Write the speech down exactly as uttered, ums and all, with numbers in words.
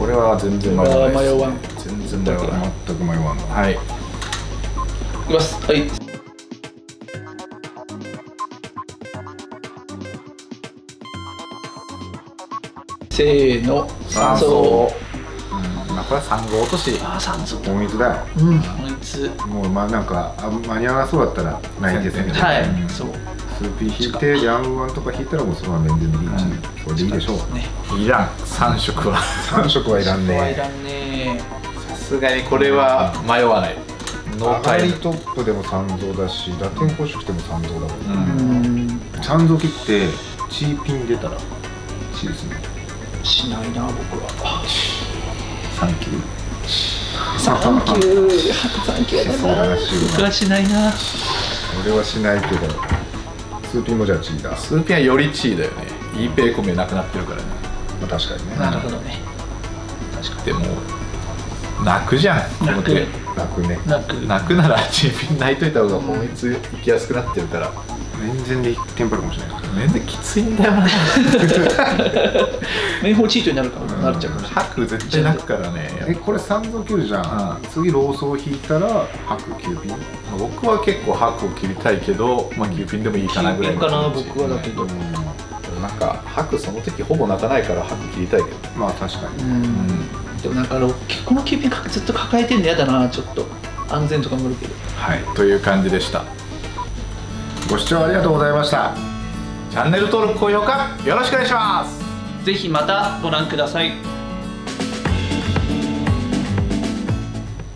これは全然迷わないです、ね、 迷わん。 全然迷わない。 全く迷わんの。 はい。 いきます。はい。せーの。酸素。 まあこれはさん号落とし。 ああ、酸素。 お水だよ。 うん。こいつ。 もうまあなんかあ間に合わなそうだったらないですね。 はい。そう。 スーピー引いてヤングワンとか引いたらもうそのまま面でリーチ。それでいいでしょう。 ね。 いらん。さん色は。 さん色はいらんね。 いらんね。 さすがにこれは迷わない。 上がりトップでも三蔵だし、打点捕手しても三蔵だもん。 うん。 三蔵切ってチーピン出たらチーですね。 しないな僕は。 サンキュー。 サンキュー。サンキューだな。僕はしないな。 俺はしないけど。スーピンもじゃあチーだ。 スーピンはよりチーだよね。いいペイコメなくなってるからね。 まあ確かにね。 なるほどね。 確かに。でも泣くじゃん。 泣く。 泣くね。 泣く。 泣くならチーピン泣いといた方が本一行きやすくなってるから。 面前でいってんぱるかもしれない。 面前きついんだよな。 面法チートになるかもなっちゃうかもしれない。 白絶対泣くからね。 えこれ三蔵切るじゃん。次ローソを引いたら白キューピン。 僕は結構白を切りたいけど、まあキューピンでもいいかなぐらいのかな気持ち。 僕はだけど。 なんか白その時ほぼ泣かないから白切りたいけど。 まあ確かに。 うん。でもなんかこのキューピンずっと抱えてんのやだなちょっと安全とかもあるけど。 はいという感じでした。 ご視聴ありがとうございました。 チャンネル登録高評価よろしくお願いします。 ぜひまたご覧ください。